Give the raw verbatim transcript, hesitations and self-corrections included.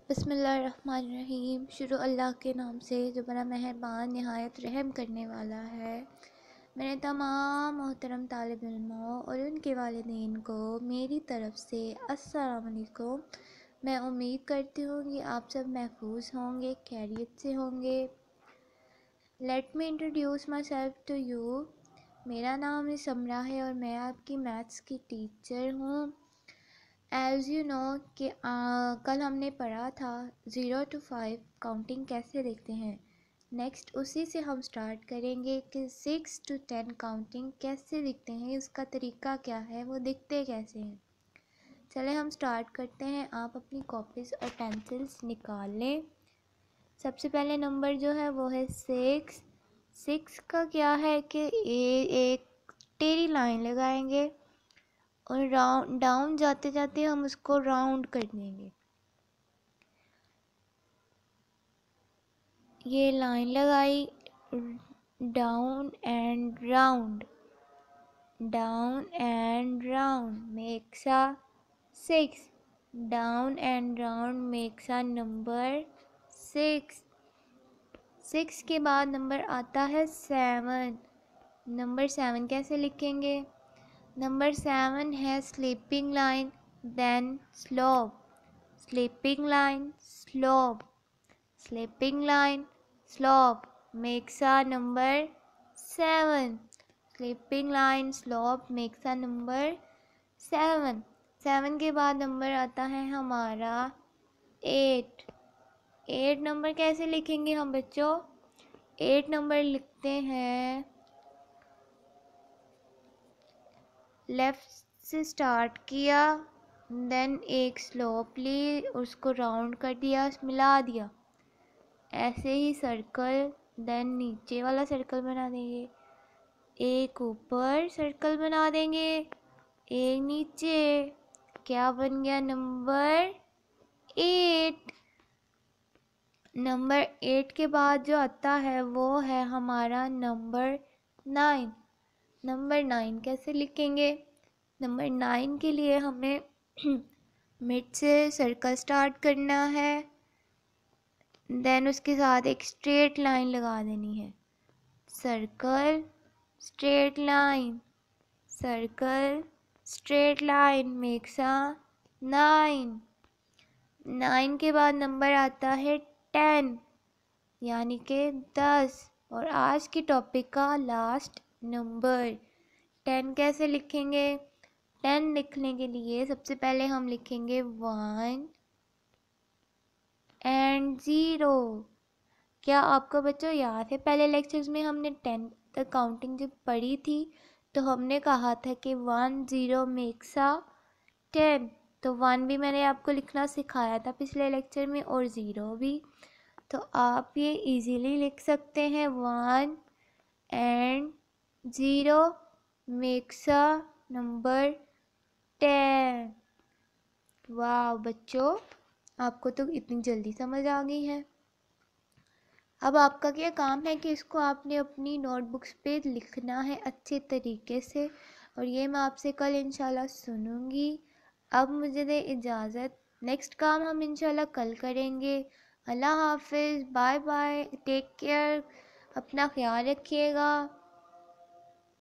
बिस्मिल्लाहिर्रहमानिर्रहीम। शुरू अल्लाह के नाम से जो बड़ा मेहरबान नहायत रहम करने वाला है। मेरे तमाम मोहतरम तालिब इल्मों और उनके वालिदैन को मेरी तरफ़ से अस्सलाम वालेकुम। मैं उम्मीद करती हूँ कि आप सब महफूज होंगे, खैरियत से होंगे। Let me introduce myself to you. मेरा नाम है समरा है और मैं आपकी मैथ्स की टीचर हूँ। एज़ यू नो कि आ, कल हमने पढ़ा था ज़ीरो टू फाइव काउंटिंग कैसे देखते हैं। नेक्स्ट उसी से हम स्टार्ट करेंगे कि सिक्स टू टेन काउंटिंग कैसे दिखते हैं, उसका तरीका क्या है, वो दिखते कैसे हैं। चले हम स्टार्ट करते हैं। आप अपनी कॉपीज़ और पेंसिल्स निकाल लें। सबसे पहले नंबर जो है वो है सिक्स। सिक्स का क्या है कि ए, एक टेढ़ी लाइन लगाएंगे और राउंड डाउन जाते जाते हम उसको राउंड कर देंगे। ये लाइन लगाई, down and round, down and round makes a six, down and round makes a number six. Six के बाद नंबर आता है सेवन। नंबर सेवन कैसे लिखेंगे? नंबर सेवन है sleeping line then slope, sleeping line slope, sleeping line slope makes a number seven, sleeping line slope makes a number seven। Seven के बाद number आता है हमारा एट। एट नंबर कैसे लिखेंगे हम बच्चों? एट नंबर लिखते हैं, लेफ़्ट से स्टार्ट किया, देन एक स्लोप ली, उसको राउंड कर दिया, मिला दिया, ऐसे ही सर्कल, देन नीचे वाला सर्कल बना देंगे, एक ऊपर सर्कल बना देंगे, एक नीचे। क्या बन गया? Number eight. नंबर एट के बाद जो आता है वो है हमारा नंबर नाइन। नंबर नाइन कैसे लिखेंगे? नंबर नाइन के लिए हमें मिड से सर्कल स्टार्ट करना है, देन उसके साथ एक स्ट्रेट लाइन लगा देनी है। Circle straight line, circle straight line makes a nine. Nine के बाद नंबर आता है टेन, यानी कि दस, और आज की टॉपिक का लास्ट नंबर। टेन कैसे लिखेंगे? टेन लिखने के लिए सबसे पहले हम लिखेंगे वन एंड ज़ीरो। क्या आपको बच्चों याद है पहले लेक्चर्स में हमने टेन तक काउंटिंग जब पढ़ी थी तो हमने कहा था कि one zero makes a ten. तो वन भी मैंने आपको लिखना सिखाया था पिछले लेक्चर में और ज़ीरो भी। तो आप ये इजीली लिख सकते हैं, one and zero makes a number ten. वाह बच्चों, आपको तो इतनी जल्दी समझ आ गई है। अब आपका क्या काम है कि इसको आपने अपनी नोटबुक्स पे लिखना है अच्छे तरीके से, और ये मैं आपसे कल इंशाल्लाह सुनूंगी। अब मुझे दे इजाज़त, नेक्स्ट काम हम इंशाल्लाह कल करेंगे। अल्लाह हाफिज़, बाय बाय, टेक केयर, अपना ख्याल रखिएगा।